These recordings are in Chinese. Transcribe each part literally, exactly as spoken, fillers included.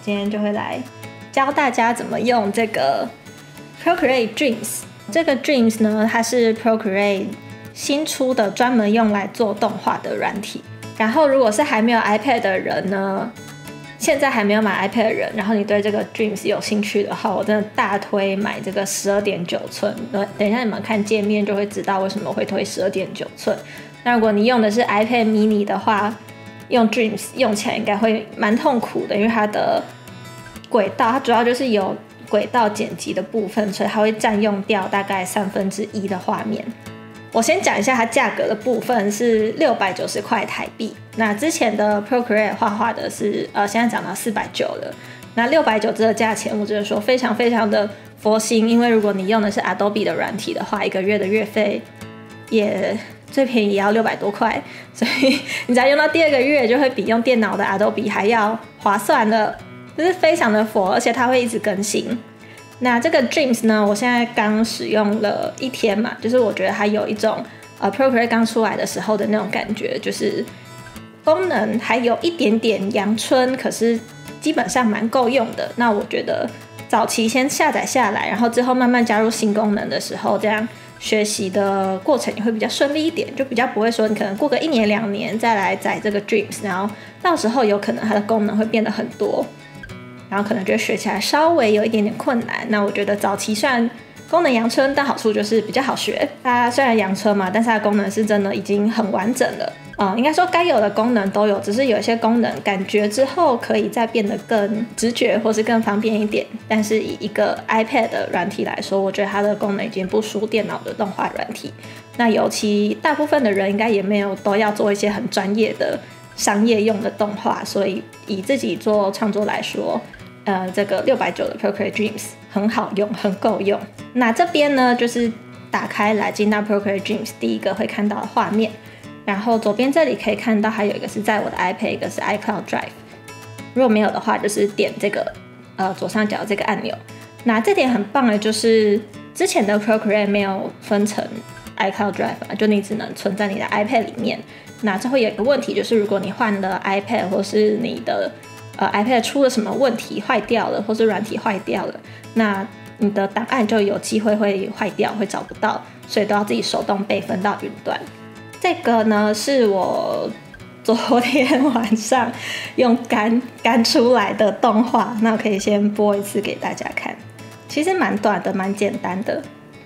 今天就会来教大家怎么用这个 Procreate Dreams。这个 Dreams 呢，它是 Procreate 新出的专门用来做动画的软体。然后如果是还没有 iPad 的人呢，现在还没有买 iPad 的人，然后你对这个 Dreams 有兴趣的话，我真的大推买这个 十二点九寸。等一下你们看界面就会知道为什么会推 十二点九寸。那如果你用的是 iPad mini 的话，用 Dreams 用起来应该会蛮痛苦的，因为它的轨道它主要就是有轨道剪辑的部分，所以它会占用掉大概三分之一的画面。我先讲一下它价格的部分是六百九十块台币。那之前的 Procreate 画画的是呃，现在涨到四百九了。那六百九这个价钱，我只能说非常非常的佛心，因为如果你用的是 Adobe 的软体的话，一个月的月费也最便宜也要六百多块，所以你只要用到第二个月，就会比用电脑的 Adobe 还要划算了，就是非常的佛，而且它会一直更新。那这个 Dreams 呢，我现在刚使用了一天嘛，就是我觉得它有一种呃 Procreate 刚出来的时候的那种感觉，就是功能还有一点点阳春，可是基本上蛮够用的。那我觉得早期先下载下来，然后之后慢慢加入新功能的时候，这样学习的过程也会比较顺利一点，就比较不会说你可能过个一年两年再来载这个 Dreams， 然后到时候有可能它的功能会变得很多，然后可能就学起来稍微有一点点困难。那我觉得早期虽然功能阳春，但好处就是比较好学。它虽然阳春嘛，但是它的功能是真的已经很完整了。嗯，应该说该有的功能都有，只是有一些功能感觉之后可以再变得更直觉或是更方便一点。但是以一个 iPad 的软体来说，我觉得它的功能已经不输电脑的动画软体。那尤其大部分的人应该也没有都要做一些很专业的商业用的动画，所以以自己做创作来说，呃，这个六百九的 Procreate Dreams 很好用，很够用。那这边呢，就是打开来进到 Procreate Dreams 第一个会看到的画面，然后左边这里可以看到还有一个是在我的 iPad， 一个是 iCloud Drive。如果没有的话，就是点这个呃左上角这个按钮。那这点很棒的就是之前的 Procreate 没有分成 iCloud Drive 嘛，就你只能存在你的 iPad 里面。那这会有一个问题，就是如果你换了 iPad 或是你的呃 iPad 出了什么问题坏掉了，或是软体坏掉了，那你的档案就有机会会坏掉，会找不到，所以都要自己手动备份到云端。这个呢是我昨天晚上用干干出来的动画，那我可以先播一次给大家看。其实蛮短的，蛮简单的。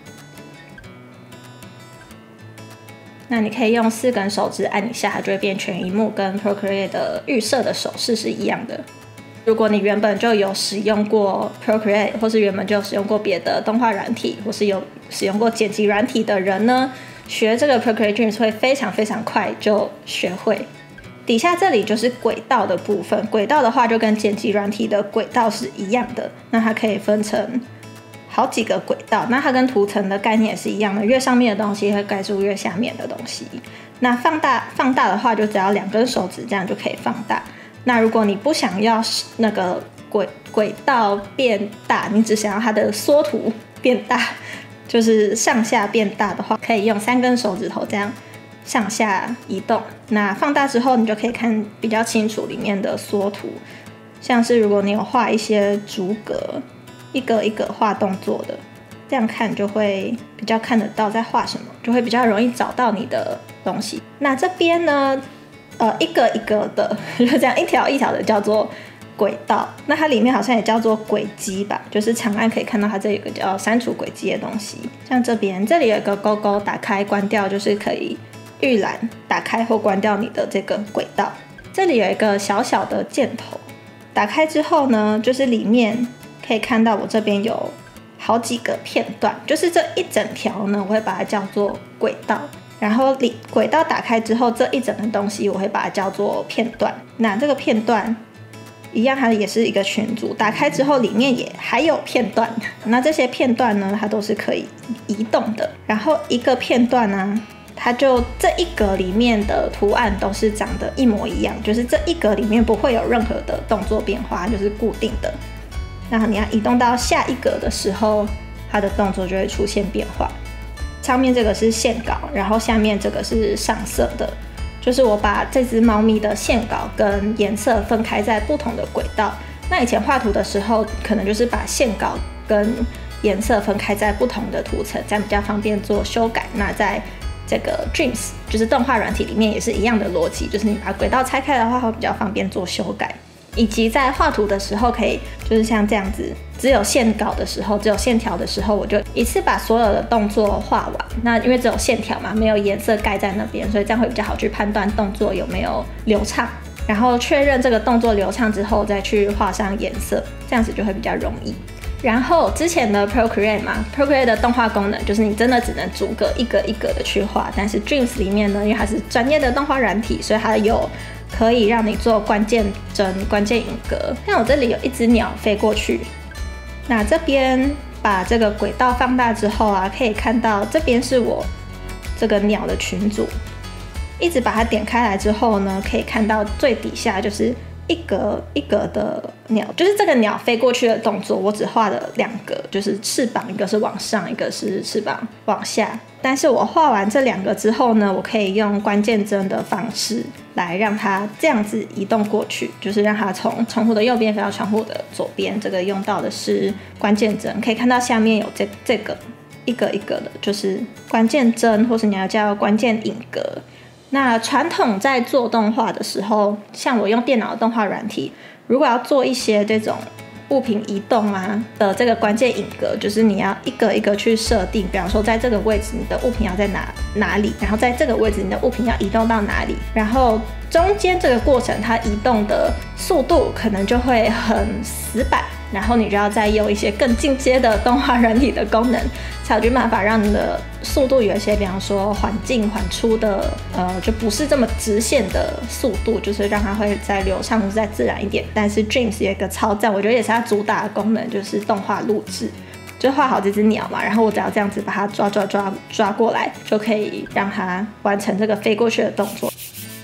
那你可以用四根手指按一下，它就会变全萤幕，跟 Procreate 的预设的手势是一样的。如果你原本就有使用过 Procreate， 或是原本就有使用过别的动画软体，或是有使用过剪辑软体的人呢，学这个 Procreate Dreams 会非常非常快就学会。底下这里就是轨道的部分，轨道的话就跟剪辑软体的轨道是一样的，那它可以分成好几个轨道，那它跟图层的概念也是一样的，越上面的东西会盖住越下面的东西。那放大放大的话，就只要两根手指这样就可以放大。那如果你不想要那个轨轨道变大，你只想要它的缩图变大，就是上下变大的话，可以用三根手指头这样上下移动。那放大之后，你就可以看比较清楚里面的缩图，像是如果你有画一些逐格，一格一格画动作的，这样看就会比较看得到在画什么，就会比较容易找到你的东西。那这边呢，呃，一个一个的，就这样一条一条的叫做轨道。那它里面好像也叫做轨迹吧，就是长按可以看到它这有个叫删除轨迹的东西。像这边这里有一个勾勾，打开关掉就是可以预览打开或关掉你的这个轨道。这里有一个小小的箭头，打开之后呢，就是里面可以看到我这边有好几个片段，就是这一整条呢，我会把它叫做轨道。然后里轨道打开之后，这一整个东西我会把它叫做片段。那这个片段一样，它也是一个群组，打开之后里面也还有片段。那这些片段呢，它都是可以移动的。然后一个片段呢，它就这一格里面的图案都是长得一模一样，就是这一格里面不会有任何的动作变化，就是固定的。然后你要移动到下一格的时候，它的动作就会出现变化。上面这个是线稿，然后下面这个是上色的，就是我把这只猫咪的线稿跟颜色分开在不同的轨道， 那以前画图的时候，可能就是把线稿跟颜色分开在不同的图层，这样比较方便做修改。那在这个 Dreams 就是动画软体里面也是一样的逻辑，就是你把轨道拆开的话，会比较方便做修改。以及在画图的时候，可以就是像这样子，只有线稿的时候，只有线条的时候，我就一次把所有的动作画完。那因为只有线条嘛，没有颜色盖在那边，所以这样会比较好去判断动作有没有流畅。然后确认这个动作流畅之后，再去画上颜色，这样子就会比较容易。然后之前的 Procreate 嘛 ，Procreate 的动画功能就是你真的只能逐个一个一个的去画，但是 Dreams 里面呢，因为它是专业的动画软体，所以它有可以让你做关键帧、关键影格。像我这里有一只鸟飞过去，那这边把这个轨道放大之后啊，可以看到这边是我这个鸟的群组，一直把它点开来之后呢，可以看到最底下就是一格一格的鸟，就是这个鸟飞过去的动作，我只画了两个，就是翅膀一个是往上，一个是翅膀往下。但是我画完这两个之后呢，我可以用关键帧的方式来让它这样子移动过去，就是让它从窗户的右边飞到窗户的左边。这个用到的是关键帧，可以看到下面有这这个一个一个的，就是关键帧，或是你要叫关键影格。那传统在做动画的时候，像我用电脑的动画软体，如果要做一些这种物品移动啊的这个关键影格，就是你要一个一个去设定，比方说在这个位置你的物品要在哪哪里，然后在这个位置你的物品要移动到哪里，然后中间这个过程它移动的速度可能就会很死板，然后你就要再用一些更进阶的动画软体的功能，才有办法让你的速度有一些，比方说缓进缓出的，呃，就不是这么直线的速度，就是让它会再流畅、再自然一点。但是 Dreams 有一个超赞，我觉得也是它主打的功能，就是动画录制。就画好这只鸟嘛，然后我只要这样子把它抓抓抓抓过来，就可以让它完成这个飞过去的动作。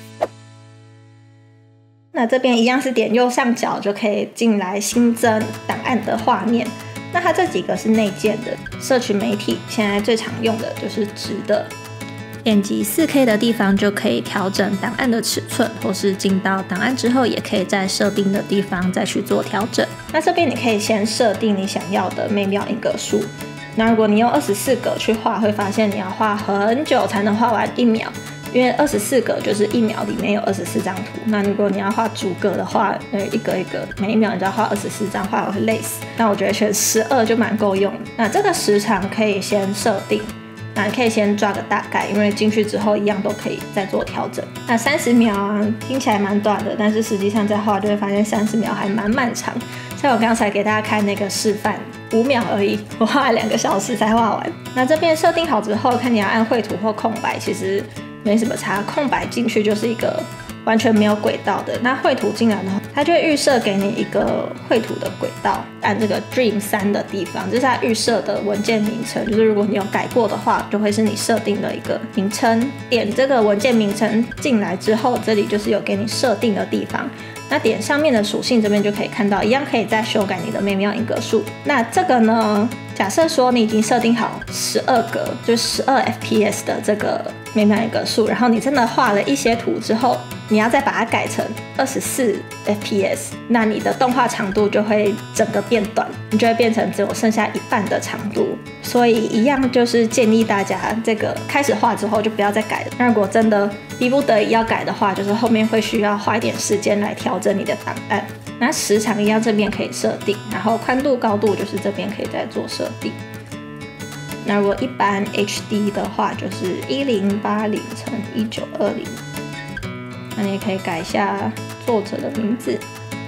那这边一样是点右上角就可以进来新增档案的画面。那它这几个是内建的，社群媒体现在最常用的就是直的，点击 四 K 的地方就可以调整档案的尺寸，或是进到档案之后，也可以在设定的地方再去做调整。那这边你可以先设定你想要的每秒影格数。那如果你用二十四格去画，会发现你要画很久才能画完一秒。因为二十四格就是一秒里面有二十四张图，那如果你要画逐格的话，呃，一格一格，每一秒你都要画二十四张，画我会累死。那我觉得选十二就蛮够用。那这个时长可以先设定，那你可以先抓个大概，因为进去之后一样都可以再做调整。那三十秒啊，听起来蛮短的，但是实际上在画就会发现三十秒还蛮漫长。像我刚才给大家看那个示范，五秒而已，我画了两个小时才画完。那这边设定好之后，看你要按绘图或空白，其实没什么差，空白进去就是一个完全没有轨道的。那绘图进来的话，它就会预设给你一个绘图的轨道，按这个 Dream 三的地方，这是它预设的文件名称，就是如果你有改过的话，就会是你设定的一个名称。点这个文件名称进来之后，这里就是有给你设定的地方。那点上面的属性这边就可以看到，一样可以再修改你的每秒影格数。那这个呢，假设说你已经设定好十二格，就十二 F P S 的这个每秒影格数，然后你真的画了一些图之后，你要再把它改成二十四 F P S， 那你的动画长度就会整个变短，你就会变成只有剩下一半的长度。所以一样就是建议大家这个开始画之后就不要再改了。那如果真的逼不得已要改的话，就是后面会需要花一点时间来调整你的档案。那时长一样这边可以设定，然后宽度高度就是这边可以再做设定。那如果一般 H D 的话，就是一零八零乘一九二零。那你也可以改一下作者的名字。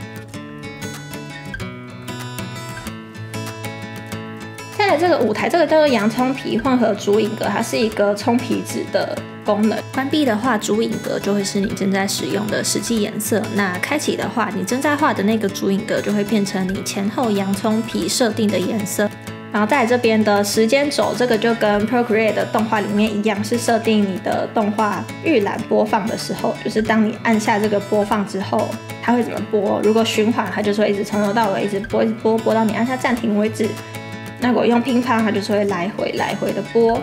再来这个舞台，这个叫做洋葱皮混合主影格，它是一个冲皮纸的功能。关闭的话，主影格就会是你正在使用的实际颜色。那开启的话，你正在画的那个主影格就会变成你前后洋葱皮设定的颜色。然后在这边的时间轴，这个就跟 Procreate 的动画里面一样，是设定你的动画预览播放的时候，就是当你按下这个播放之后，它会怎么播。如果循环，它就是会一直从头到尾一直播，一直播，播到你按下暂停为止。那如果用乒乓，它就是会来回来回的播。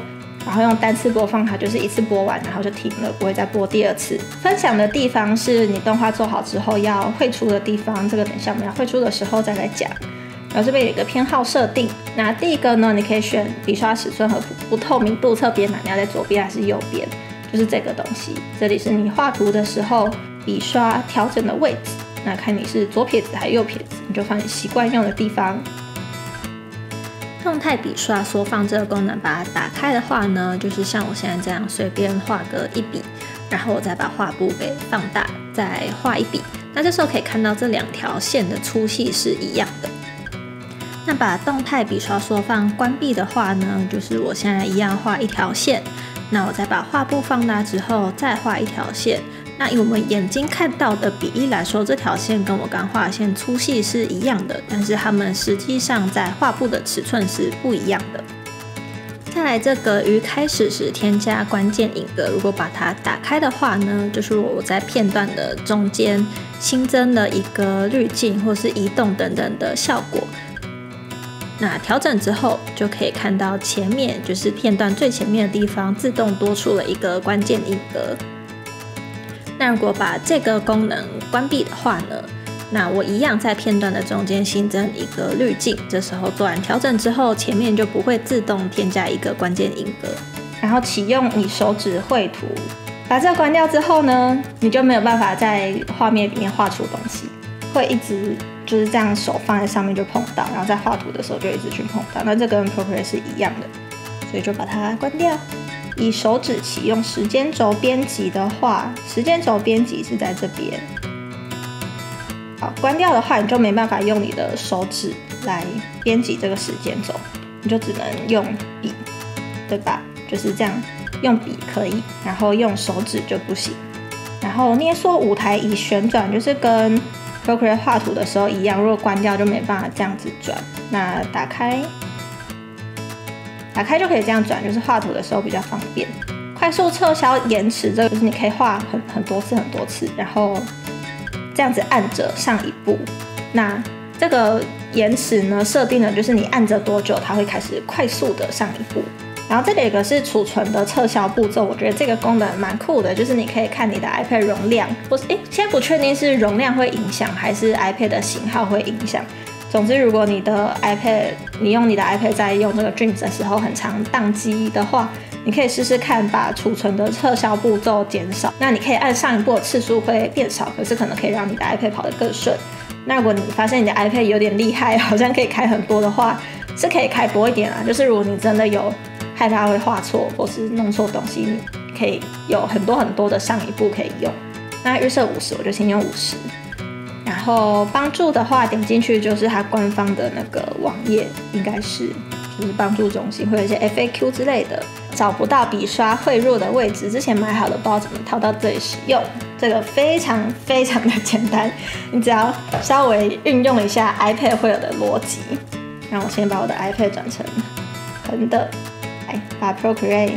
然后用单次播放，它就是一次播完，然后就停了，不会再播第二次。分享的地方是你动画做好之后要绘出的地方，这个等一下我们要绘出的时候再来讲。然后这边有一个偏好设定，那第一个呢，你可以选笔刷尺寸和不透明度侧边栏，你要在左边还是右边，就是这个东西。这里是你画图的时候笔刷调整的位置，那看你是左撇子还是右撇子，你就放你习惯用的地方。动态笔刷缩放这个功能，把它打开的话呢，就是像我现在这样随便画个一笔，然后我再把画布给放大，再画一笔。那这时候可以看到这两条线的粗细是一样的。那把动态笔刷缩放关闭的话呢，就是我现在一样画一条线，那我再把画布放大之后再画一条线。那以我们眼睛看到的比例来说，这条线跟我刚画的线粗细是一样的，但是它们实际上在画布的尺寸是不一样的。再来这个于开始时添加关键影格，如果把它打开的话呢，就是我在片段的中间新增了一个滤镜或是移动等等的效果。那调整之后就可以看到前面就是片段最前面的地方自动多出了一个关键影格。那如果把这个功能关闭的话呢，那我一样在片段的中间新增一个滤镜，这时候做完调整之后，前面就不会自动添加一个关键影格。然后启用以手指绘图，把这个关掉之后呢，你就没有办法在画面里面画出东西，会一直就是这样手放在上面就碰到，然后在画图的时候就一直去碰到，那这跟 Procreate 是一样的，所以就把它关掉。以手指启用时间轴编辑的话，时间轴编辑是在这边。好，关掉的话，你就没办法用你的手指来编辑这个时间轴，你就只能用笔，对吧？就是这样，用笔可以，然后用手指就不行。然后捏缩舞台以旋转，就是跟 Procreate 画图的时候一样，如果关掉就没办法这样子转。那打开。打开就可以这样转，就是画图的时候比较方便。快速撤销延迟，这个就是你可以画很很多次很多次，然后这样子按着上一步。那这个延迟呢，设定的就是你按着多久，它会开始快速的上一步。然后这里有一个是储存的撤销步骤，我觉得这个功能蛮酷的，就是你可以看你的 iPad 容量，或是哎，现在不确定是容量会影响，还是 iPad 的型号会影响。总之，如果你的 iPad， 你用你的 iPad 在用这个 Dreams 的时候很常宕机的话，你可以试试看把储存的撤销步骤减少。那你可以按上一步的次数会变少，可是可能可以让你的 iPad 跑得更顺。那如果你发现你的 iPad 有点厉害，好像可以开很多的话，是可以开多一点啊。就是如果你真的有害怕会画错或是弄错东西，你可以有很多很多的上一步可以用。那预设五十，我就先用五十。然后帮助的话，点进去就是它官方的那个网页，应该是就是帮助中心，会有一些 F A Q 之类的。找不到笔刷汇入的位置，之前买好了，不知道怎么套到这里使用。这个非常非常的简单，你只要稍微运用一下 iPad 会有的逻辑。让我先把我的 iPad 转成横的，来把 Procreate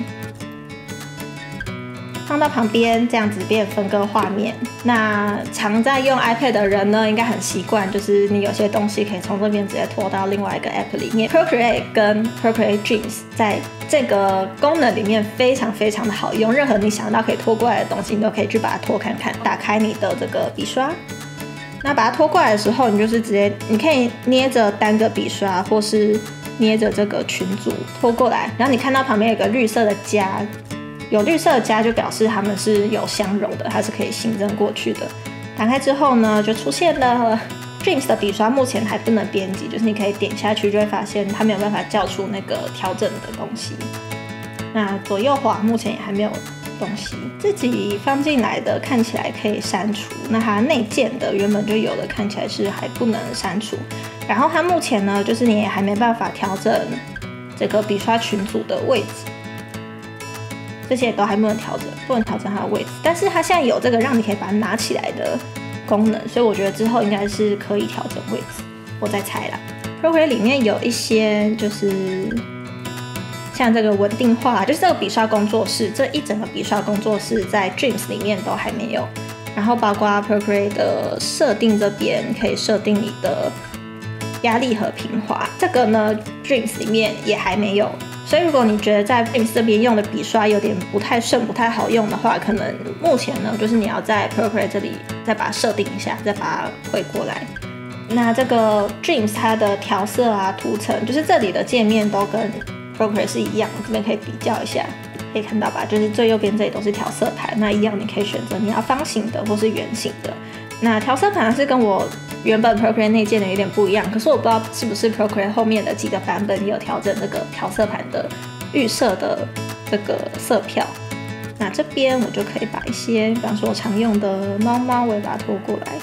放到旁边，这样子变分割画面。那常在用 iPad 的人呢，应该很习惯，就是你有些东西可以从这边直接拖到另外一个 App 里面。Procreate 跟 Procreate Dreams 在这个功能里面非常非常的好用，任何你想到可以拖过来的东西，你都可以去把它拖看看。打开你的这个笔刷，那把它拖过来的时候，你就是直接，你可以捏着单个笔刷，或是捏着这个群组拖过来，然后你看到旁边有个绿色的加。有绿色的加就表示它们是有相容的，它是可以新增过去的。打开之后呢，就出现了 Dreams 的笔刷，目前还不能编辑，就是你可以点下去就会发现它没有办法叫出那个调整的东西。那左右滑目前也还没有东西，自己放进来的看起来可以删除，那它内建的原本就有的看起来是还不能删除。然后它目前呢，就是你也还没办法调整这个笔刷群组的位置。这些都还不能调整，不能调整它的位置，但是它现在有这个让你可以把它拿起来的功能，所以我觉得之后应该是可以调整位置，我在猜啦。Procreate 里面有一些就是像这个稳定化，就是这个笔刷工作室，这一整个笔刷工作室在 Dreams 里面都还没有，然后包括 Procreate 的设定这边可以设定你的压力和平滑，这个呢 Dreams 里面也还没有。 所以如果你觉得在 Dreams 这边用的笔刷有点不太顺、不太好用的话，可能目前呢，就是你要在 Procreate 这里再把它设定一下，再把它汇过来。那这个 Dreams 它的调色啊、图层，就是这里的界面都跟 Procreate 是一样，这边可以比较一下，可以看到吧？就是最右边这里都是调色盘，那一样你可以选择你要方形的或是圆形的。那调色盘是跟我原本 Procreate 内建的有点不一样，可是我不知道是不是 Procreate 后面的几个版本也有调整这个调色盘的预设的这个色票。那这边我就可以把一些，比方说我常用的猫猫，我也把它拖过来。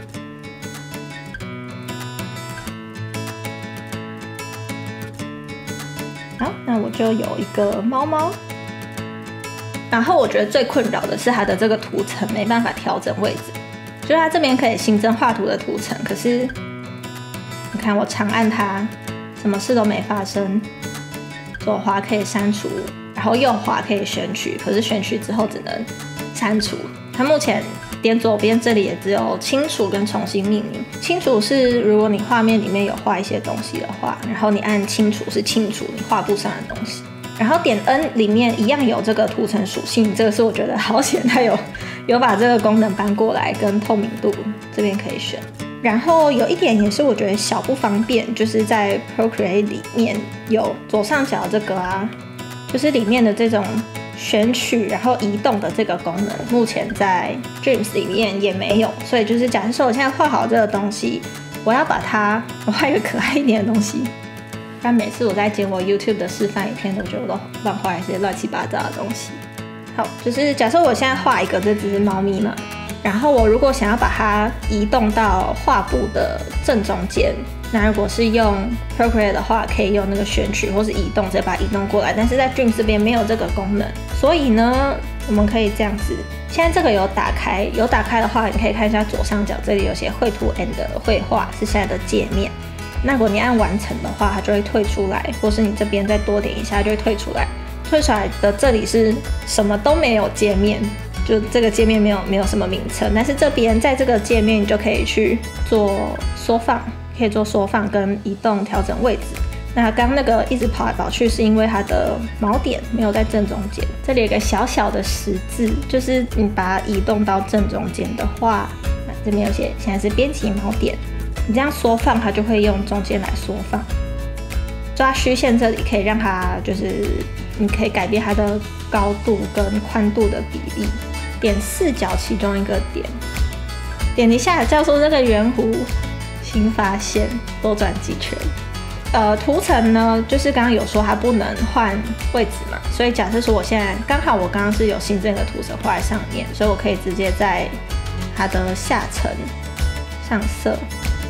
好，那我就有一个猫猫。然后我觉得最困扰的是它的这个图层没办法调整位置。就是它这边可以新增画图的图层，可是你看我长按它，什么事都没发生。左滑可以删除，然后右滑可以选取，可是选取之后只能删除。它目前点左边这里也只有清除跟重新命名。清除是如果你画面里面有画一些东西的话，然后你按清除是清除你画布上的东西。然后点 N 里面一样有这个图层属性，这个是我觉得好险，它有有把这个功能搬过来，跟透明度这边可以选。然后有一点也是我觉得小不方便，就是在 Procreate 里面有左上角这个啊，就是里面的这种选取然后移动的这个功能，目前在 Dreams 里面也没有。所以就是假设说我现在画好这个东西，我要把它我画一个可爱一点的东西。但每次我在剪我 YouTube 的示范影片，我觉得我都乱画一些乱七八糟的东西。好，就是假设我现在画一个这只猫咪嘛，然后我如果想要把它移动到画布的正中间，那如果是用 Procreate 的话，可以用那个选取或是移动，直接把它移动过来。但是在 Dreams 这边没有这个功能，所以呢，我们可以这样子。现在这个有打开，有打开的话，你可以看一下左上角这里有些绘图 and 绘画是现在的界面。那如果你按完成的话，它就会退出来，或是你这边再多点一下就会退出来。退出来的这里是什么都没有界面，就这个界面没有没有什么名称。但是这边在这个界面你就可以去做缩放，可以做缩放跟移动调整位置。那刚刚那个一直跑来跑去是因为它的锚点没有在正中间。这里有一个小小的十字，就是你把它移动到正中间的话，这边有写现在是编辑锚点。你这样缩放，它就会用中间来缩放。抓虚线这里可以让它，就是你可以改变它的高度跟宽度的比例。点四角其中一个点，点一下叫做这个圆弧，新发现，多转几圈。呃，图层呢，就是刚刚有说它不能换位置嘛，所以假设说我现在刚好我刚刚是有新增一个图层画在上面，所以我可以直接在它的下层上色。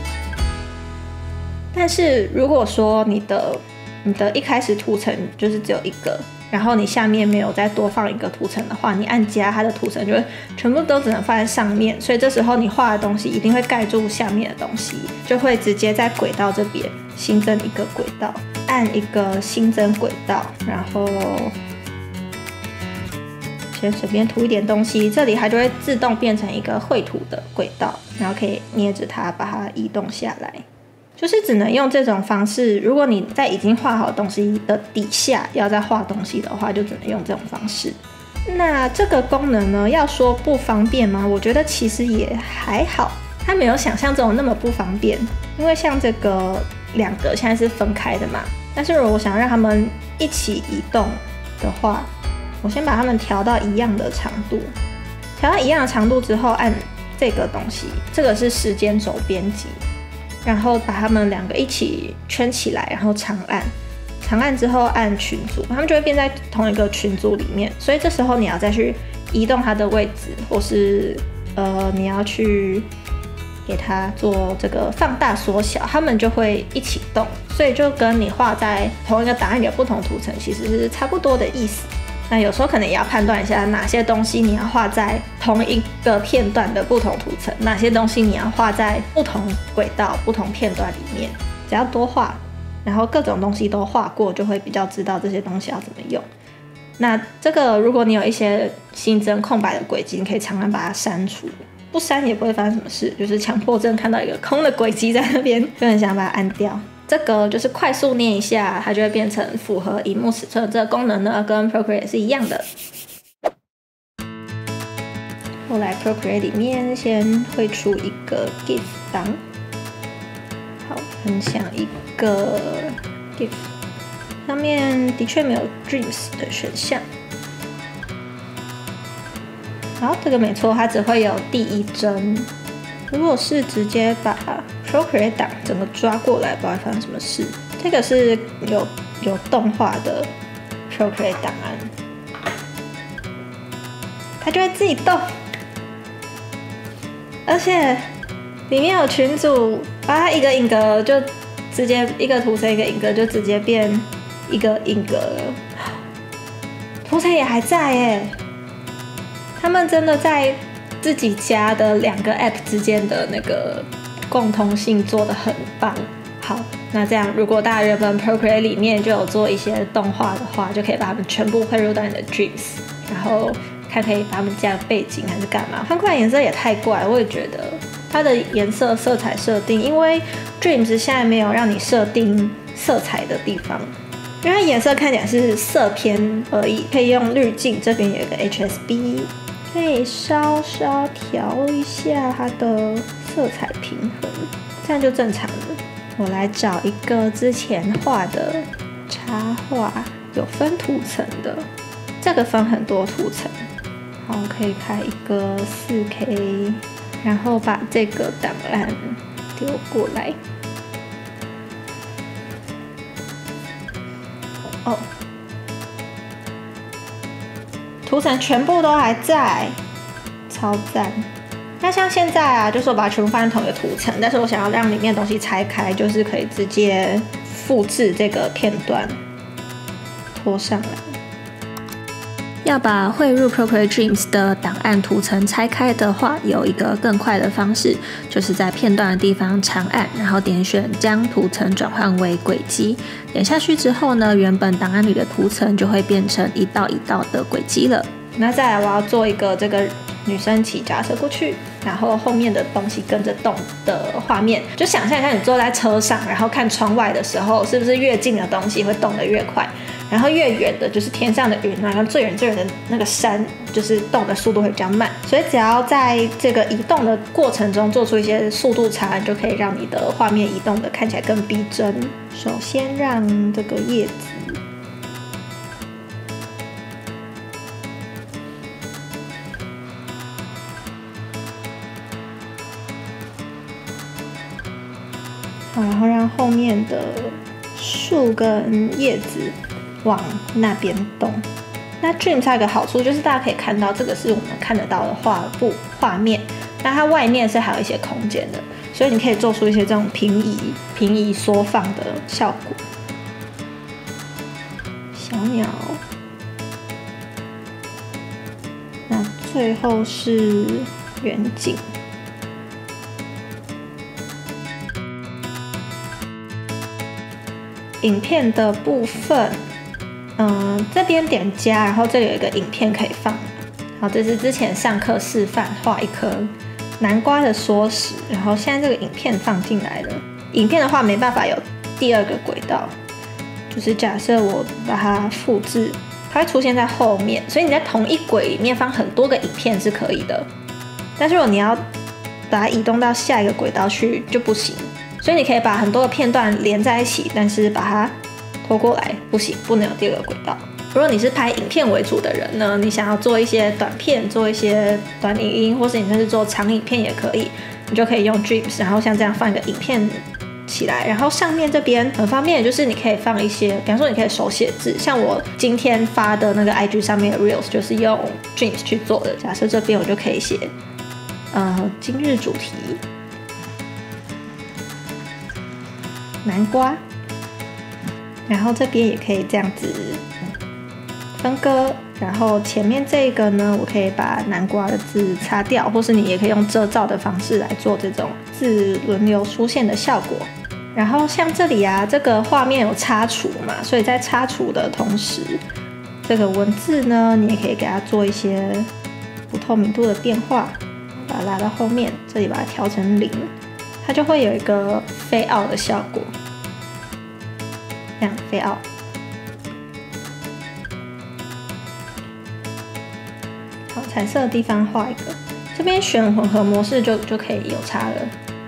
但是如果说你的你的一开始图层就是只有一个，然后你下面没有再多放一个图层的话，你按加，它的图层就会全部都只能放在上面，所以这时候你画的东西一定会盖住下面的东西，就会直接在轨道这边新增一个轨道，按一个新增轨道，然后先随便涂一点东西，这里它就会自动变成一个绘图的轨道，然后可以捏着它把它移动下来。就是只能用这种方式，如果你在已经画好东西的底下要再画东西的话，就只能用这种方式。那这个功能呢，要说不方便吗？我觉得其实也还好，它没有想象中那么不方便。因为像这个两个现在是分开的嘛，但是如果我想让它们一起移动的话，我先把它们调到一样的长度，调到一样的长度之后，按这个东西，这个是时间轴编辑。然后把它们两个一起圈起来，然后长按，长按之后按群组，它们就会变在同一个群组里面。所以这时候你要再去移动它的位置，或是呃你要去给它做这个放大缩小，它们就会一起动。所以就跟你画在同一个档案里的不同图层其实是差不多的意思。那有时候可能也要判断一下哪些东西你要画在同一个片段的不同图层，哪些东西你要画在不同轨道、不同片段里面。只要多画，然后各种东西都画过，就会比较知道这些东西要怎么用。那这个如果你有一些新增空白的轨迹，你可以长按把它删除，不删也不会发生什么事，就是强迫症看到一个空的轨迹在那边，就很想把它按掉。 这个就是快速念一下，它就会变成符合萤幕尺寸。这个功能呢，跟 Procreate 是一样的。后来 Procreate 里面先绘出一个 GIF 档，好，分享一个 GIF， 上面的确没有 Dreams 的选项。好，这个没错，它只会有第一帧。如果是直接把 Procreate 档整个抓过来，不知道会发生什么事。这个是有有动画的 Procreate 档案，它就会自己动，而且里面有群组，把它一个影格就直接一个图层一个影格就直接变一个影格了，图层也还在耶。他们真的在自己家的两个 App 之间的那个共通性做得很棒。好，那这样如果大家原本 Procreate 里面就有做一些动画的话，就可以把它们全部汇入到你的 Dreams， 然后看可以把它们加背景还是干嘛。翻过来颜色也太怪，我也觉得它的颜色色彩设定，因为 Dreams 现在没有让你设定色彩的地方，因为它颜色看起来是色偏而已，可以用滤镜，这边有一个 H S B。可以稍稍调一下它的色彩平衡，这样就正常了。我来找一个之前画的插画，有分图层的，这个分很多图层。好，可以开一个 四K， 然后把这个档案丢过来。哦。图层全部都还在，超赞。那像现在啊，就是我把它全部放在同一个图层，但是我想要让里面的东西拆开，就是可以直接复制这个片段拖上来。要把汇入 Procreate Dreams 的档案图层拆开的话，有一个更快的方式，就是在片段的地方长按，然后点选将图层转换为轨迹。点下去之后呢，原本档案里的图层就会变成一道一道的轨迹了。那再来，我要做一个这个女生骑脚踏车过去，然后后面的东西跟着动的画面，就想象一下你坐在车上，然后看窗外的时候，是不是越近的东西会动得越快？然后越远的就是天上的云，然后最远最远的那个山，就是动的速度会比较慢。所以只要在这个移动的过程中做出一些速度差，就可以让你的画面移动的看起来更逼真。首先让这个叶子好，然后让后面的树跟叶子往那边动。那 Dreams 它有个好处就是大家可以看到，这个是我们看得到的画布画面，那它外面是还有一些空间的，所以你可以做出一些这种平移、平移缩放的效果。小鸟，那最后是远景。影片的部分，嗯，这边点加，然后这里有一个影片可以放。好，这是之前上课示范画一颗南瓜的缩时，然后现在这个影片放进来了。影片的话没办法有第二个轨道，就是假设我把它复制，它会出现在后面，所以你在同一轨里面放很多个影片是可以的。但是如果你要把它移动到下一个轨道去就不行。所以你可以把很多个片段连在一起，但是把它拖过来不行，不能有第二个轨道。如果你是拍影片为主的人呢，你想要做一些短片，做一些短影音，或是你甚至做长影片也可以，你就可以用 Dreams， 然后像这样放一个影片起来，然后上面这边很方便的就是你可以放一些，比方说你可以手写字，像我今天发的那个 I G 上面的 Reels 就是用 Dreams 去做的。假设这边我就可以写，呃，今日主题。南瓜，然后这边也可以这样子分割，然后前面这个呢，我可以把南瓜的字擦掉，或是你也可以用遮罩的方式来做这种字轮流出现的效果。然后像这里啊，这个画面有插除嘛，所以在插除的同时，这个文字呢，你也可以给它做一些不透明度的变化，把它拉到后面，这里把它调成零。它就会有一个飞out的效果， 这样飞奥。好，彩色的地方画一个，这边选混合模式就就可以有差了。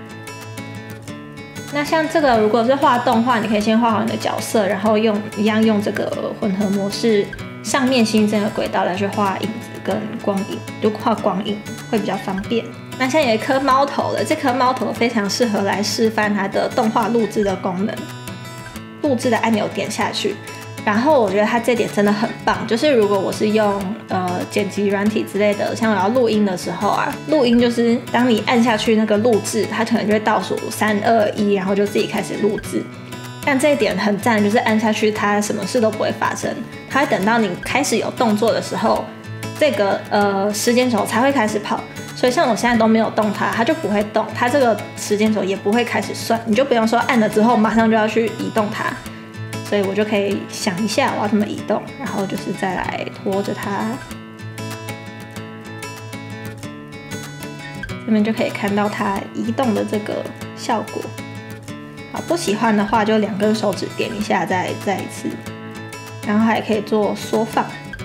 那像这个如果是画动画，你可以先画好你的角色，然后用一样用这个混合模式上面新增的轨道来去画影子跟光影，就画光影会比较方便。那现在有一颗猫头了，这颗猫头非常适合来示范它的动画录制的功能。录制的按钮点下去，然后我觉得它这点真的很棒，就是如果我是用呃剪辑软体之类的，像我要录音的时候啊，录音就是当你按下去那个录制，它可能就会倒数三二一，然后就自己开始录制。但这一点很赞，就是按下去它什么事都不会发生，它会等到你开始有动作的时候，这个呃时间轴才会开始跑。所以像我现在都没有动它，它就不会动，它这个时间轴也不会开始算，你就不用说按了之后马上就要去移动它。所以我就可以想一下我要怎么移动，然后就是再来拖着它，这边就可以看到它移动的这个效果。好，不喜欢的话就两根手指点一下，再再一次，然后还可以做缩放。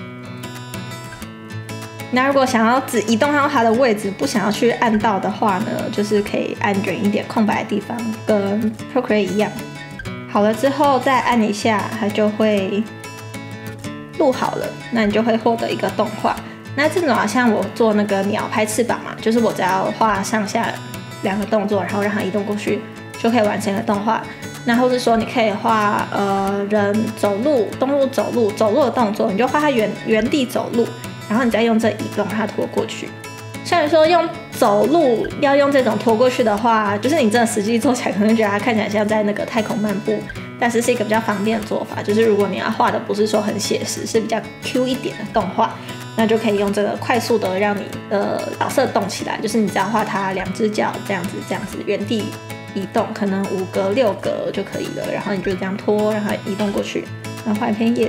那如果想要只移动到它的位置，不想要去按到的话呢，就是可以按远一点空白的地方，跟 Procreate 一样。好了之后再按一下，它就会录好了，那你就会获得一个动画。那这种好像我做那个鸟拍翅膀嘛，就是我只要画上下两个动作，然后让它移动过去，就可以完成一个动画。那或是说你可以画呃人走路、动物走路、走路的动作，你就画它原原地走路，然后你再用这移动让它拖过去。虽然说用走路要用这种拖过去的话，就是你真的实际做起来可能觉得它看起来像在那个太空漫步，但是是一个比较方便的做法。就是如果你要画的不是说很写实，是比较 Q 一点的动画，那就可以用这个快速的让你的角色动起来。就是你只要画它两只脚这样子这样子原地移动，可能五格六格就可以了，然后你就这样拖让它移动过去，然后画一片叶子。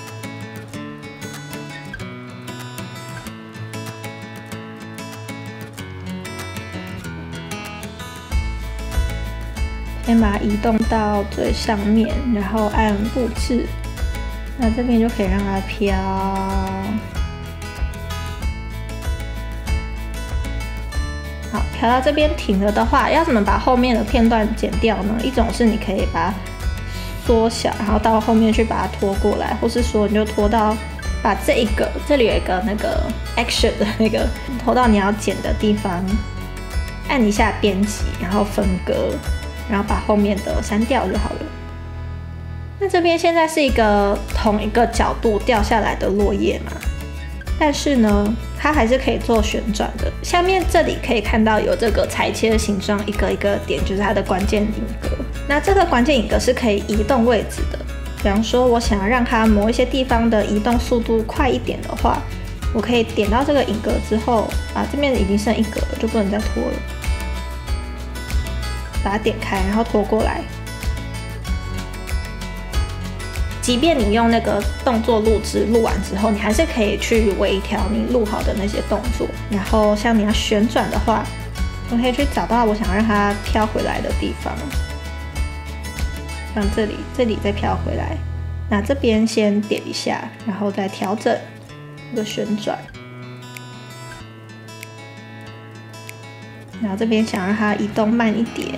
先把它移动到最上面，然后按布置，那这边就可以让它飘。好，飘到这边停了的话，要怎么把后面的片段剪掉呢？一种是你可以把它缩小，然后到后面去把它拖过来，或是说你就拖到把这一个，这里有一个那个 action 的那个，拖到你要剪的地方，按一下编辑，然后分割。然后把后面的删掉就好了。那这边现在是一个同一个角度掉下来的落叶嘛，但是呢，它还是可以做旋转的。下面这里可以看到有这个裁切的形状，一个一个点就是它的关键影格。那这个关键影格是可以移动位置的。比方说，我想要让它某一些地方的移动速度快一点的话，我可以点到这个影格之后，啊，这边已经剩一格了，就不能再拖了。把它点开，然后拖过来。即便你用那个动作录制录完之后，你还是可以去微调你录好的那些动作。然后像你要旋转的话，我可以去找到我想让它飘回来的地方，像这里，这里再飘回来。那这边先点一下，然后再调整这个旋转。然后这边想让它移动慢一点，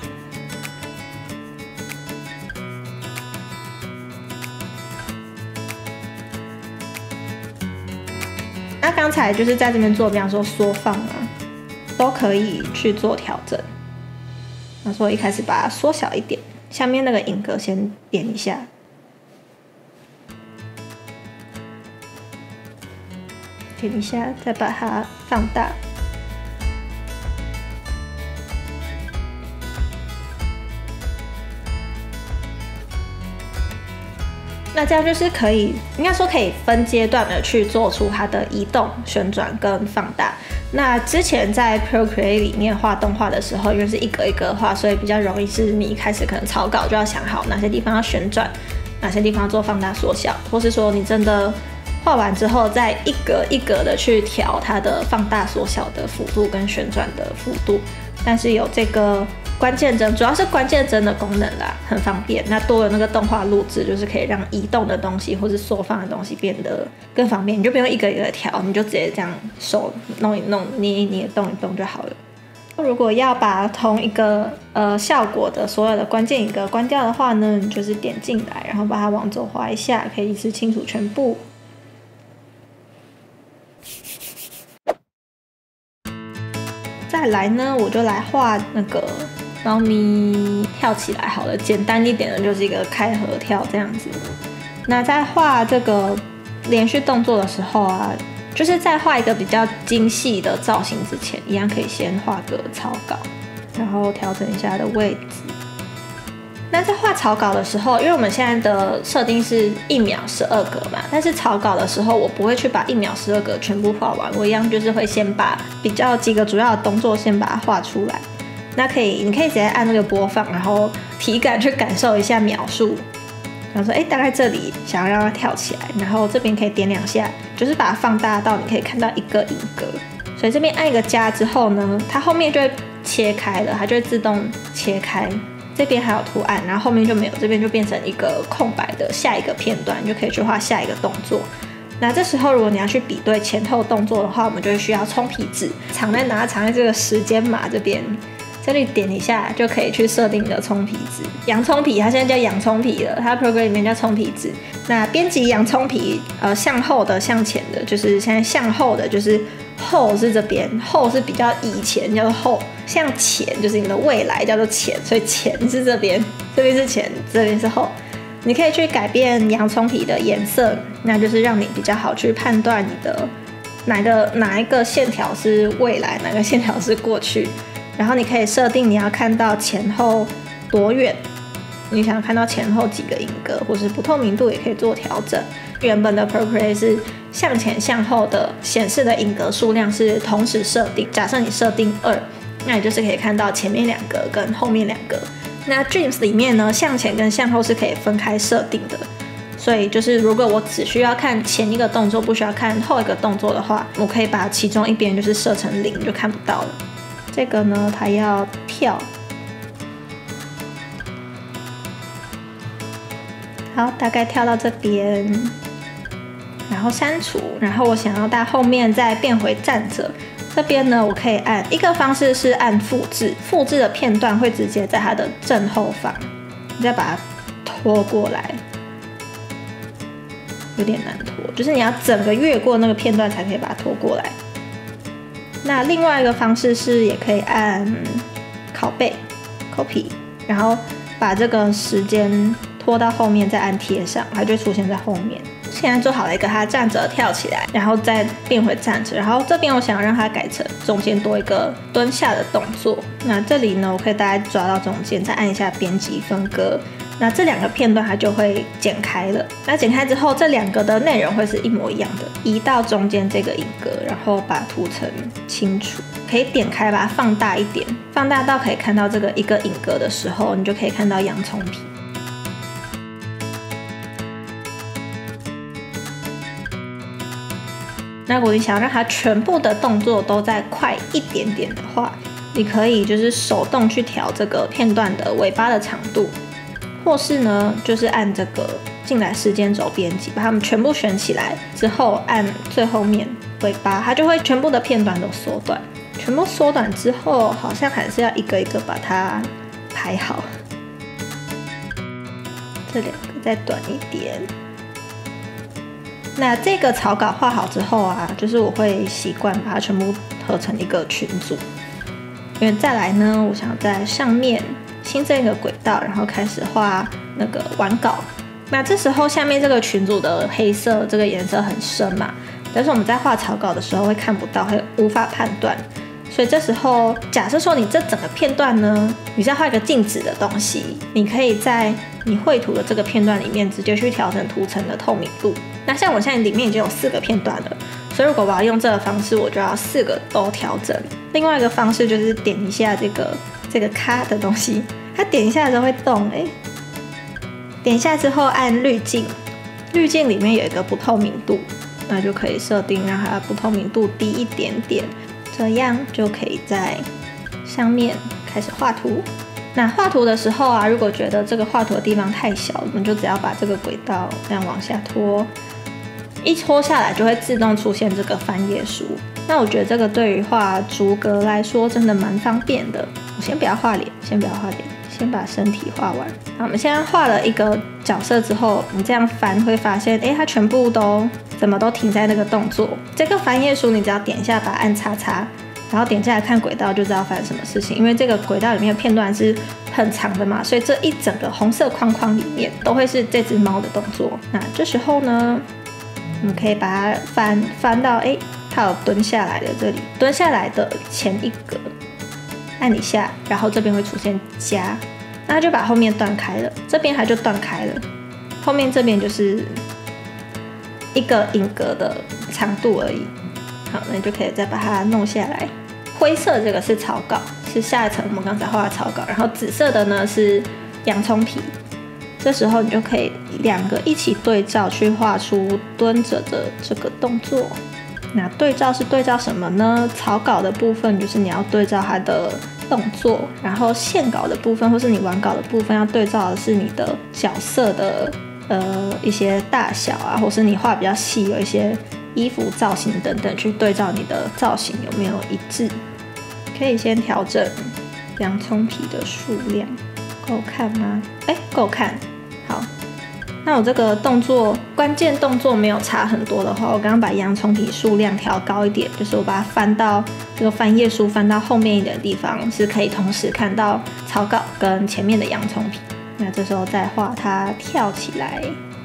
那刚才就是在这边做，比方说缩放啊，都可以去做调整。那所以一开始把它缩小一点，下面那个影格先点一下，点一下，再把它放大。那这样就是可以，应该说可以分阶段的去做出它的移动、旋转跟放大。那之前在 Procreate 里面画动画的时候，因为是一格一格画，所以比较容易是你一开始可能草稿就要想好哪些地方要旋转，哪些地方做放大、缩小，或是说你真的画完之后，再一格一格的去调它的放大、缩小的幅度跟旋转的幅度。但是有这个关键帧，主要是关键帧的功能啦，很方便。那多了那个动画录制，就是可以让移动的东西或是缩放的东西变得更方便，你就不用一个一个调，你就直接这样手弄一弄、捏一捏、动一动就好了。如果要把同一个呃效果的所有的关键影格关掉的话呢，你就是点进来，然后把它往左滑一下，可以一次清除全部。再来呢，我就来画那个猫咪跳起来好了，简单一点的就是一个开合跳这样子。那在画这个连续动作的时候啊，就是在画一个比较精细的造型之前，一样可以先画个草稿，然后调整一下它的位置。那在画草稿的时候，因为我们现在的设定是一秒十二格嘛，但是草稿的时候我不会去把一秒十二格全部画完，我一样就是会先把比较几个主要的动作先把它画出来。那可以，你可以直接按那个播放，然后体感去感受一下秒数。然后说，哎，大概这里想要让它跳起来，然后这边可以点两下，就是把它放大到你可以看到一个影格。所以这边按一个加之后呢，它后面就会切开了，它就会自动切开。这边还有图案，然后后面就没有，这边就变成一个空白的下一个片段，你就可以去画下一个动作。那这时候如果你要去比对前后动作的话，我们就会需要冲皮纸，藏在哪？藏在这个时间码这边。这里点一下就可以去设定你的冲皮纸，洋葱皮，它现在叫洋葱皮了，它 program 里面叫冲皮纸。那编辑洋葱皮，呃，向后的、向前的，就是现在向后的，就是后是这边，后是比较以前叫做后，向前就是你的未来叫做前，所以前是这边，这边是前，这边是后。你可以去改变洋葱皮的颜色，那就是让你比较好去判断你的哪个哪一个线条是未来，哪个线条是过去。然后你可以设定你要看到前后多远，你想要看到前后几个影格，或是不透明度也可以做调整。原本的 Procreate 是向前向后的显示的影格数量是同时设定，假设你设定二，那你就是可以看到前面两格跟后面两格。那 Dreams 里面呢，向前跟向后是可以分开设定的，所以就是如果我只需要看前一个动作，不需要看后一个动作的话，我可以把其中一边就是设成零，就看不到了。这个呢，它要跳，好，大概跳到这边，然后删除，然后我想要在后面再变回站着。这边呢，我可以按一个方式是按复制，复制的片段会直接在它的正后方，你再把它拖过来，有点难拖，就是你要整个越过那个片段才可以把它拖过来。那另外一个方式是，也可以按拷贝 copy， 然后把这个时间拖到后面，再按贴上，它就会出现在后面。现在做好了一个它站着跳起来，然后再变回站着，然后这边我想要让它改成中间多一个蹲下的动作。那这里呢，我可以大概抓到中间，再按一下编辑分割。那这两个片段它就会剪开了。那剪开之后，这两个的内容会是一模一样的，移到中间这个影格，然后把图层清除。可以点开把它放大一点，放大到可以看到这个一个影格的时候，你就可以看到洋葱皮。那如果你想要让它全部的动作都再快一点点的话，你可以就是手动去调这个片段的尾巴的长度。或是呢，就是按这个进来时间轴编辑，把它们全部选起来之后，按最后面尾巴，它就会全部的片段都缩短。全部缩短之后，好像还是要一个一个把它排好。这两个再短一点。那这个草稿画好之后啊，就是我会习惯把它全部合成一个群组，因为再来呢，我想在上面新增一个轨道，然后开始画那个完稿。那这时候下面这个群组的黑色这个颜色很深嘛，但是我们在画草稿的时候会看不到，会无法判断。所以这时候假设说你这整个片段呢，你是要画一个静止的东西，你可以在你绘图的这个片段里面直接去调整图层的透明度。那像我现在里面已经有四个片段了，所以如果我要用这个方式，我就要四个都调整。另外一个方式就是点一下这个这个卡的东西，它点一下的时候会动，哎，点一下之后按滤镜，滤镜里面有一个不透明度，那就可以设定让它不透明度低一点点，这样就可以在上面开始画图。 那画图的时候啊，如果觉得这个画图的地方太小，我们就只要把这个轨道这样往下拖，一拖下来就会自动出现这个翻页书。那我觉得这个对于画逐格来说真的蛮方便的。我先不要画脸，先不要画脸，先把身体画完。好，我们现在画了一个角色之后，你这样翻会发现，哎，它全部都怎么都停在那个动作。这个翻页书你只要点一下，把它按叉叉，然后点下来看轨道就知道发生什么事情。因为这个轨道里面的片段是很长的嘛，所以这一整个红色框框里面都会是这只猫的动作。那这时候呢，我们可以把它翻翻到，哎，它有蹲下来的这里，蹲下来的前一格，按一下，然后这边会出现加，那它就把后面断开了，这边它就断开了，后面这边就是一个影格的长度而已。好，那你就可以再把它弄下来。灰色这个是草稿，是下一层我们刚才画的草稿，然后紫色的呢是洋葱皮。这时候你就可以两个一起对照，去画出蹲着的这个动作。那对照是对照什么呢？草稿的部分就是你要对照它的动作，然后线稿的部分或是你完稿的部分要对照的是你的角色的呃一些大小啊，或是你画比较细，有一些衣服造型等等，去对照你的造型有没有一致。可以先调整洋葱皮的数量，够看吗？哎，够看。好，那我这个动作关键动作没有差很多的话，我刚刚把洋葱皮数量调高一点，就是我把它翻到这个翻页书翻到后面一点的地方，是可以同时看到草稿跟前面的洋葱皮。那这时候再画它跳起来。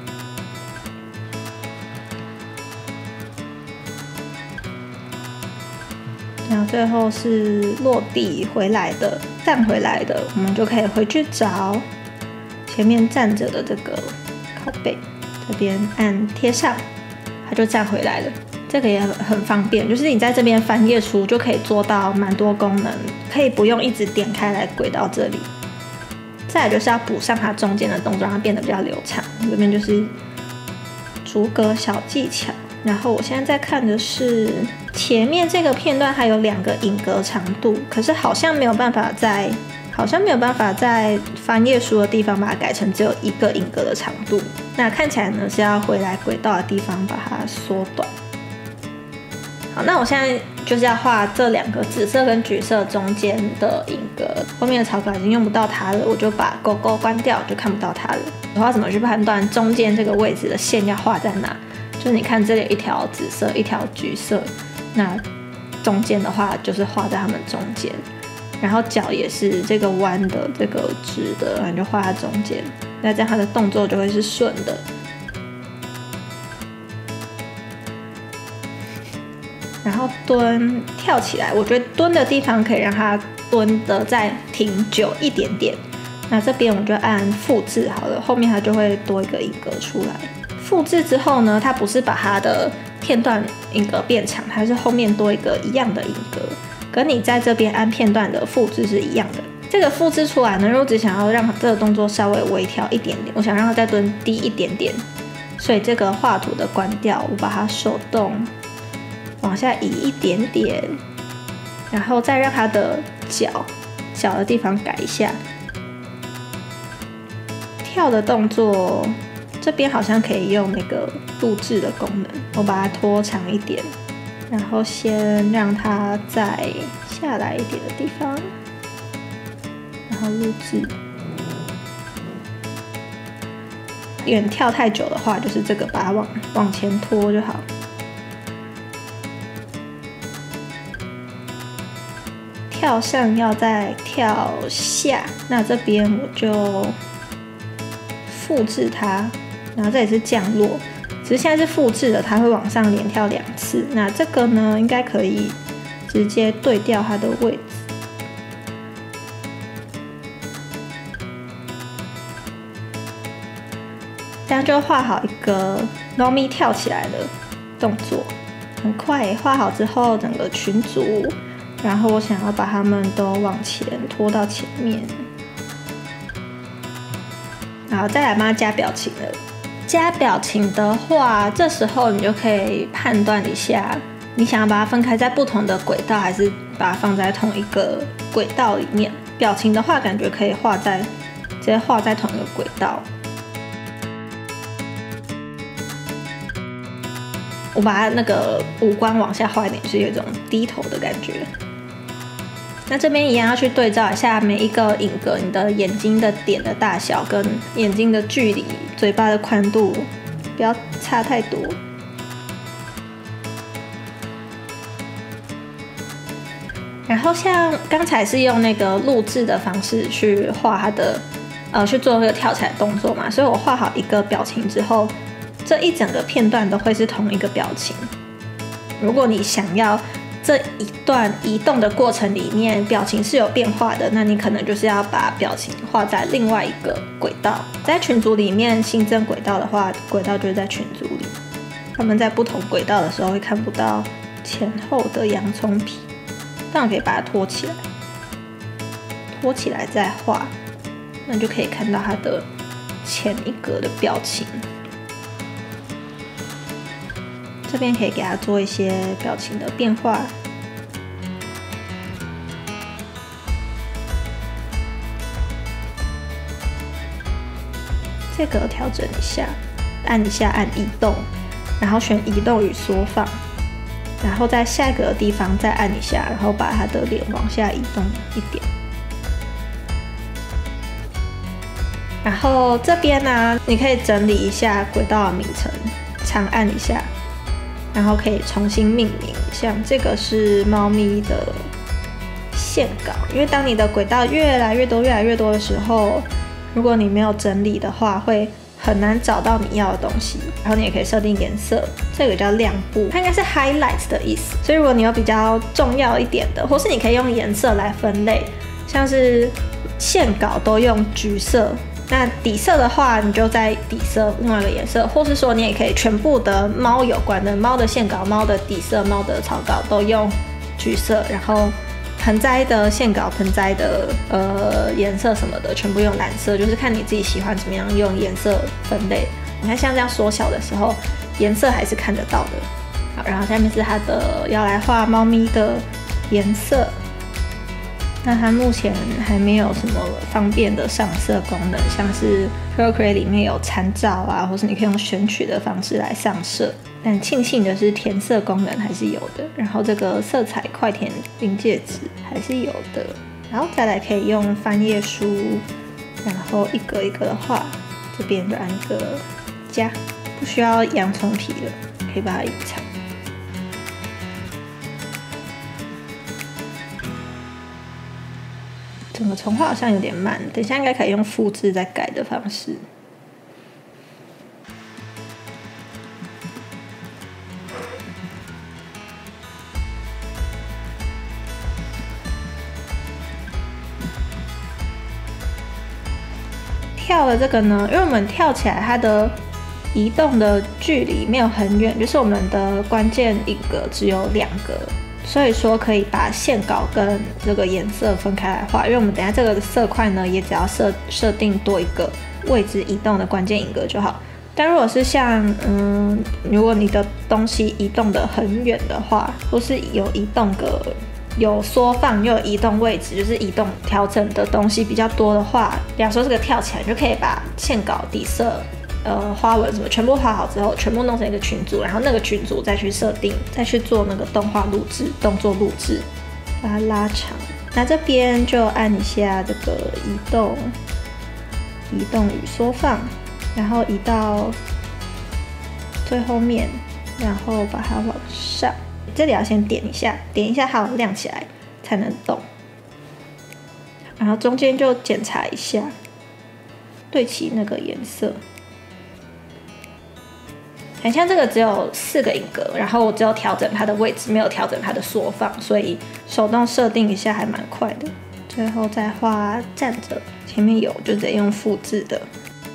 然后最后是落地回来的，站回来的，我们就可以回去找前面站着的这个靠背，这边按贴上，它就站回来了。这个也很很方便，就是你在这边翻页书就可以做到蛮多功能，可以不用一直点开来轨到这里。再来就是要补上它中间的动作，让它变得比较流畅。这边就是逐格小技巧。然后我现在在看的是前面这个片段，还有两个影格长度，可是好像没有办法在好像没有办法在翻页书的地方把它改成只有一个影格的长度。那看起来呢是要回来轨道的地方把它缩短。好，那我现在就是要画这两个紫色跟橘色中间的影格，后面的草稿已经用不到它了，我就把勾勾关掉，就看不到它了。我要怎么去判断中间这个位置的线要画在哪？就是你看这里有一条紫色，一条橘色，那中间的话就是画在它们中间，然后脚也是这个弯的，这个直的，然后你就画在中间，那这样它的动作就会是顺的。然后蹲跳起来，我觉得蹲的地方可以让它蹲的再停久一点点。那这边我们就按复制好了，后面它就会多一个影格出来。复制之后呢，它不是把它的片段影格变长，它是后面多一个一样的影格，跟你在这边按片段的复制是一样的。这个复制出来呢，如果只想要让这个动作稍微微调一点点，我想让它再蹲低一点点，所以这个画图的关掉，我把它手动往下移一点点，然后再让它的脚脚的地方改一下。跳的动作这边好像可以用那个录制的功能，我把它拖长一点，然后先让它再下来一点的地方，然后录制。远跳太久的话，就是这个把它往往前拖就好。跳上要再跳下，那这边我就复制它，然后这里是降落，只是现在是复制的，它会往上连跳两次。那这个呢，应该可以直接对调它的位置。这样就画好一个猫咪跳起来的动作，很快画好之后，整个群组。然后我想要把它们都往前拖到前面，然后再来帮它加表情了。加表情的话，这时候你就可以判断一下，你想要把它分开在不同的轨道，还是把它放在同一个轨道里面。 表情的话，感觉可以画在直接画在同一个轨道。我把它那个五官往下画一点，就是有一种低头的感觉。那这边一样要去对照一下每一个影格，你的眼睛的点的大小跟眼睛的距离、嘴巴的宽度，不要差太多。然后像刚才是用那个录制的方式去画它的，呃，去做这个跳起来动作嘛，所以我画好一个表情之后。这一整个片段都会是同一个表情。如果你想要这一段移动的过程里面表情是有变化的，那你可能就是要把表情画在另外一个轨道。在群组里面新增轨道的话，轨道就是在群组里。他们在不同轨道的时候会看不到前后的洋葱皮，但我可以把它拖起来，拖起来再画，那你就可以看到它的前一格的表情。这边可以给它做一些表情的变化，这个调整一下，按一下按移动，然后选移动与缩放，然后在下一个地方再按一下，然后把它的脸往下移动一点。然后这边呢、啊，你可以整理一下轨道的名称，长按一下。然后可以重新命名，像这个是猫咪的线稿，因为当你的轨道越来越多、越来越多的时候，如果你没有整理的话，会很难找到你要的东西。然后你也可以设定颜色，这个叫亮部，它应该是 highlight 的意思。所以如果你有比较重要一点的，或是你可以用颜色来分类，像是线稿都用橘色。那底色的话，你就在底色另外一个颜色，或是说你也可以全部的猫有关的猫的线稿、猫的底色、猫的草稿都用橘色，然后盆栽的线稿、盆栽的呃颜色什么的全部用蓝色，就是看你自己喜欢怎么样用颜色分类。你看像这样缩小的时候，颜色还是看得到的。好，然后下面是它的要来画猫咪的颜色。那它目前还没有什么方便的上色功能，像是 Procreate 里面有参照啊，或是你可以用选取的方式来上色。但庆幸的是填色功能还是有的，然后这个色彩快填临界值还是有的。然后再来可以用翻页书，然后一格一格的画，这边就按个加，不需要洋葱皮了，可以把它隐藏。整个重画好像有点慢，等一下应该可以用复制再改的方式。跳的这个呢，因为我们跳起来它的移动的距离没有很远，就是我们的关键影格只有两格。所以说可以把线稿跟这个颜色分开来画，因为我们等一下这个色块呢，也只要设设定多一个位置移动的关键影格就好。但如果是像嗯，如果你的东西移动的很远的话，或是有移动个有缩放又有移动位置，就是移动调整的东西比较多的话，比方说这个跳起来，就可以把线稿底色。呃，花纹什么全部画好之后，全部弄成一个群组，然后那个群组再去设定，再去做那个动画录制、动作录制，把它拉长。那这边就按一下这个移动、移动与缩放，然后移到最后面，然后把它往上。这里要先点一下，点一下它有亮起来才能动。然后中间就检查一下，对齐那个颜色。很像这个只有四个影格，然后我只有调整它的位置，没有调整它的缩放，所以手动设定一下还蛮快的。最后再画站着，前面有就得用复制的。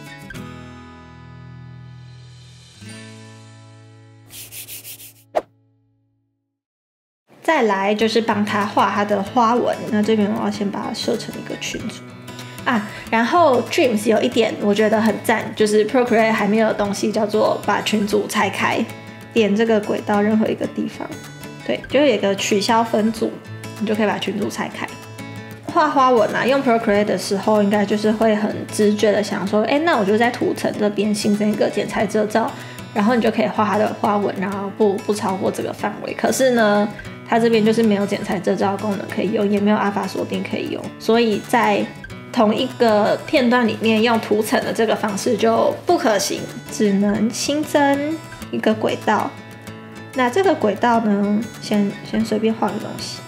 再来就是帮他画他的花纹，那这边我要先把它设成一个群组。啊，然后 Dreams 有一点我觉得很赞，就是 Procreate 还没有的东西叫做把群组拆开，点这个轨道任何一个地方，对，就有一个取消分组，你就可以把群组拆开。 画花纹啊，用 Procreate 的时候，应该就是会很直觉的想说，哎，那我就在图层这边新增一个剪裁遮罩，然后你就可以画它的花纹，然后不不超过这个范围。可是呢，它这边就是没有剪裁遮罩功能可以用，也没有阿法锁定可以用，所以在同一个片段里面用图层的这个方式就不可行，只能新增一个轨道。那这个轨道呢，先先随便画个东西。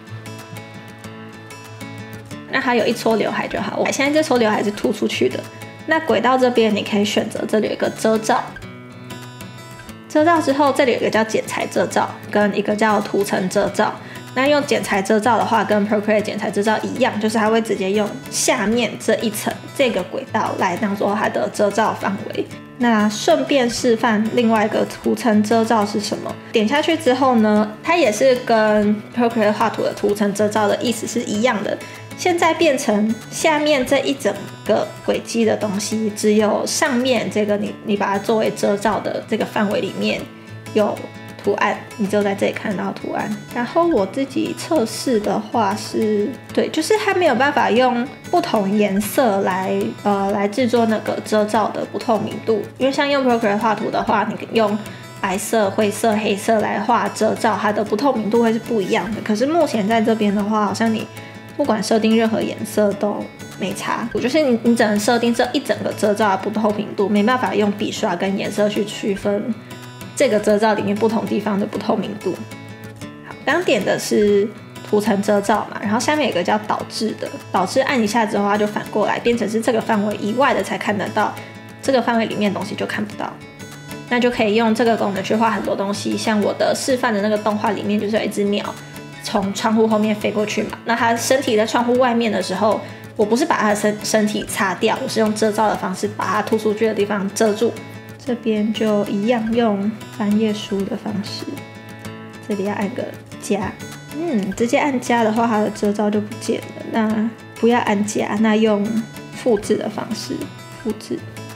那还有一撮刘海就好，我现在这撮刘海是凸出去的。那轨道这边你可以选择，这里有一个遮罩，遮罩之后这里有一个叫剪裁遮罩，跟一个叫图层遮罩。那用剪裁遮罩的话，跟 Procreate 剪裁遮罩一样，就是它会直接用下面这一层这个轨道来当做它的遮罩范围。那顺便示范另外一个图层遮罩是什么？点下去之后呢，它也是跟 Procreate 画图的图层遮罩的意思是一样的。现在变成下面这一整个轨迹的东西，只有上面这个你你把它作为遮罩的这个范围里面有图案，你只有在这里看到图案。然后我自己测试的话是，对，就是它没有办法用不同颜色来呃来制作那个遮罩的不透明度，因为像用 Procreate 画图的话，你用白色、灰色、黑色来画遮罩，它的不透明度会是不一样的。可是目前在这边的话，好像你不管设定任何颜色都没差，我就是你你只能设定这一整个遮罩的不透明度，没办法用笔刷跟颜色去区分这个遮罩里面不同地方的不透明度。好，刚点的是图层遮罩嘛，然后下面有一个叫导致的，导致按一下之后它就反过来变成是这个范围以外的才看得到，这个范围里面的东西就看不到。那就可以用这个功能去画很多东西，像我的示范的那个动画里面就是有一只鸟从窗户后面飞过去嘛，那它身体在窗户外面的时候，我不是把它的 身, 身体擦掉，我是用遮罩的方式把它突出去的地方遮住。这边就一样用翻页书的方式，这里要按个加，嗯，直接按加的话，它的遮罩就不见了。那不要按加，那用复制的方式复制，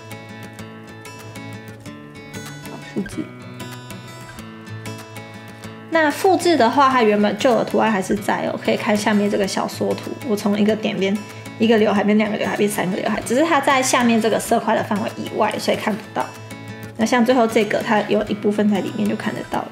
好，复制。那复制的话，它原本旧的图案还是在哦，可以看下面这个小缩图。我从一个点变一个刘海变两个刘海变三个刘海，只是它在下面这个色块的范围以外，所以看不到。那像最后这个，它有一部分在里面就看得到了。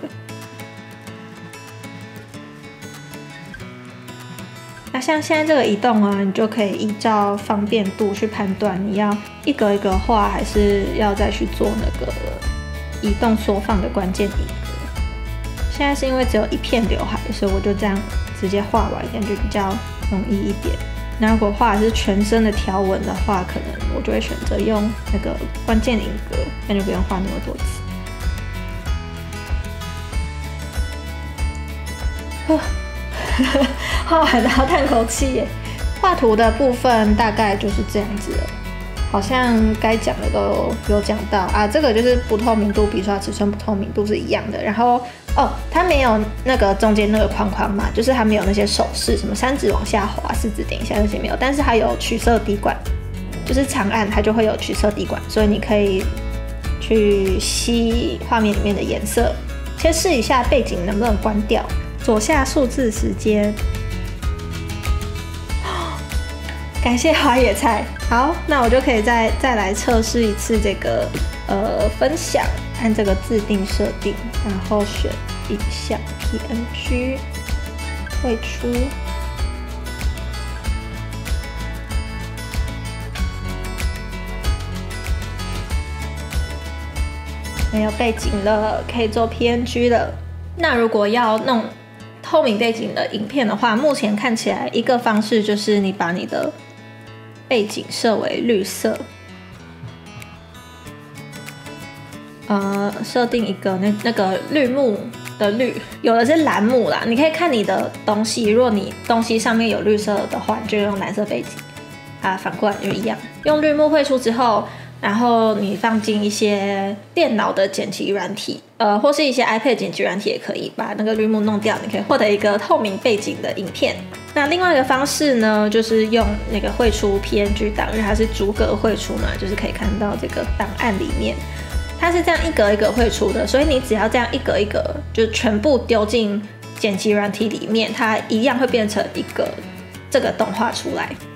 那像现在这个移动啊，你就可以依照方便度去判断，你要一格一格画，还是要再去做那个移动缩放的关键一格。现在是因为只有一片刘海，所以我就这样直接画完，感觉比较容易一点。那如果画的是全身的条纹的话，可能我就会选择用那个关键影格，那就不用画那么多次。画完然后叹口气耶。画图的部分大概就是这样子了。好像该讲的都有讲到啊，这个就是不透明度，笔刷尺寸不透明度是一样的。然后哦，它没有那个中间那个框框嘛，就是它没有那些手势，什么三指往下滑、四指点一下那些没有，但是它有取色滴管，就是长按它就会有取色滴管，所以你可以去吸画面里面的颜色。先试一下背景能不能关掉，左下数字时间。感谢花野菜。好，那我就可以再再来测试一次这个呃分享，按这个自定设定，然后选影像 P N G 绘出，没有背景了，可以做 P N G 了。那如果要弄透明背景的影片的话，目前看起来一个方式就是你把你的背景设为绿色，呃，设定一个那那个绿幕的绿，有的是蓝幕啦。你可以看你的东西，如果你东西上面有绿色的话，你就用蓝色背景啊，反过来就一样。用绿幕绘出之后，然后你放进一些电脑的剪辑软体，呃，或是一些 iPad 剪辑软体也可以，把那个绿幕弄掉，你可以获得一个透明背景的影片。那另外一个方式呢，就是用那个绘出 P N G 档，因为它是逐格绘出嘛，就是可以看到这个档案里面，它是这样一格一格绘出的，所以你只要这样一格一格，就全部丢进剪辑软体里面，它一样会变成一个这个动画出来。